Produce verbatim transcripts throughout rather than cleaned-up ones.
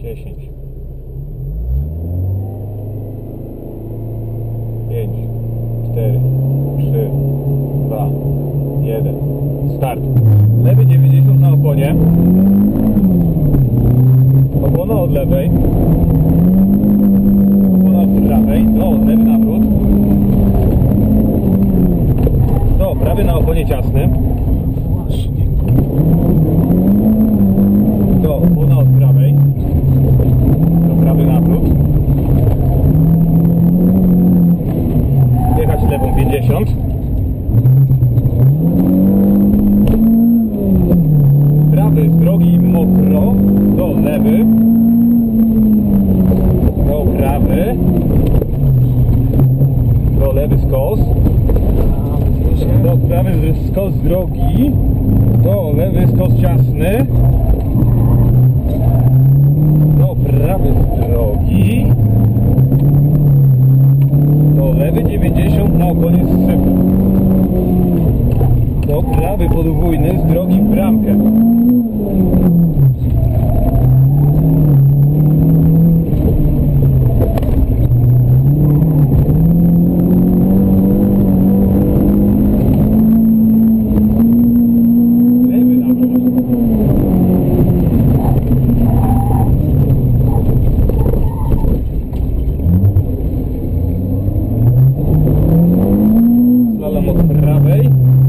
dziesięć, pięć, cztery, trzy, dwa, jeden. Start. Lewy dziewięćdziesiąt na oponie. Opona od lewej. Opona od prawej. No, lewy nawrót. No, prawy na oponie ciasnym. Do opona od prawej. Do prawy nawrót. Jechać lewą pięćdziesiąt. Prawy z drogi mokro. Do lewy. Do prawy. Do lewy skos. Do prawy skos z drogi. Do lewy skos ciasny. Do prawy z drogi. Do lewy dziewięćdziesiąt na oponie sypu. Do prawy podwójny z drogi w bramkę. Slalom od prawej.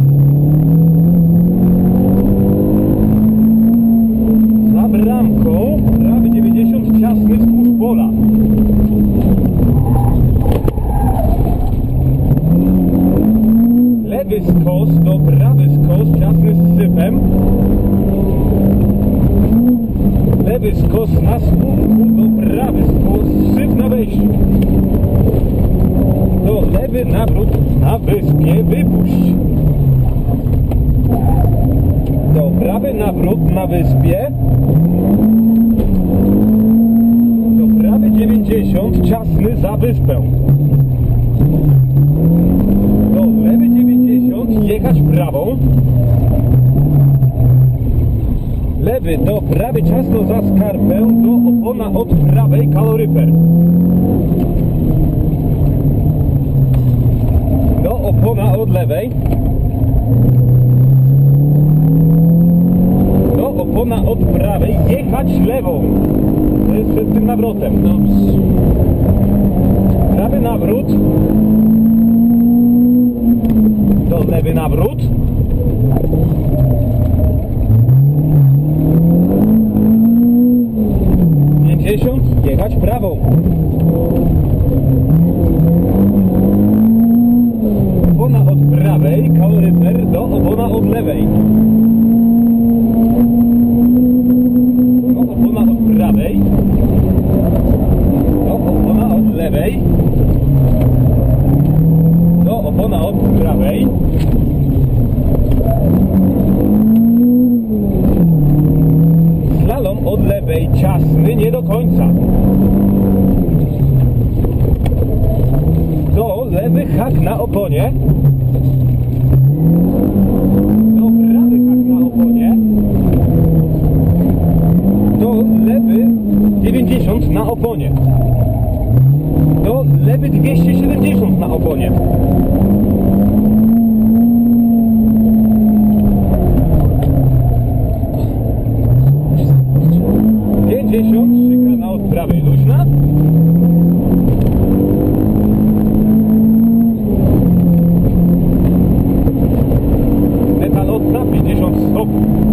Za bramką prawy dziewięćdziesiąt ciasny wzdłuż pola. Lewy skos do prawy skos ciasny z sypem. Lewy skos na słupku do prawy skos syp na wejściu. Do lewy nawrót na wyspie wypuść. Do prawy nawrót na wyspie. Do prawy dziewięćdziesiąt ciasny za wyspę. Do lewy dziewięćdziesiąt jechać prawą. Lewy do prawy ciasno za skarpę. Do opona od prawej kaloryfer. Do opona od lewej. Do opona od prawej jechać lewą. To jest przed tym nawrotem. Prawy nawrót. Do lewy nawrót. pięćdziesiąt jechać prawą. Opona od prawej, kaloryfer do opona od lewej. Do opona od prawej. Do opona od lewej. Do opona od prawej. Slalom od lewej, ciasny, nie do końca. Do lewy hak na oponie. Do prawy hak na oponie. Do lewy dziewięćdziesiąt na oponie. Do lewy dwieście siedemdziesiąt na oponie. pięćdziesiąt, szykana od prawej luźna. Metalotna pięćdziesiąt stopni.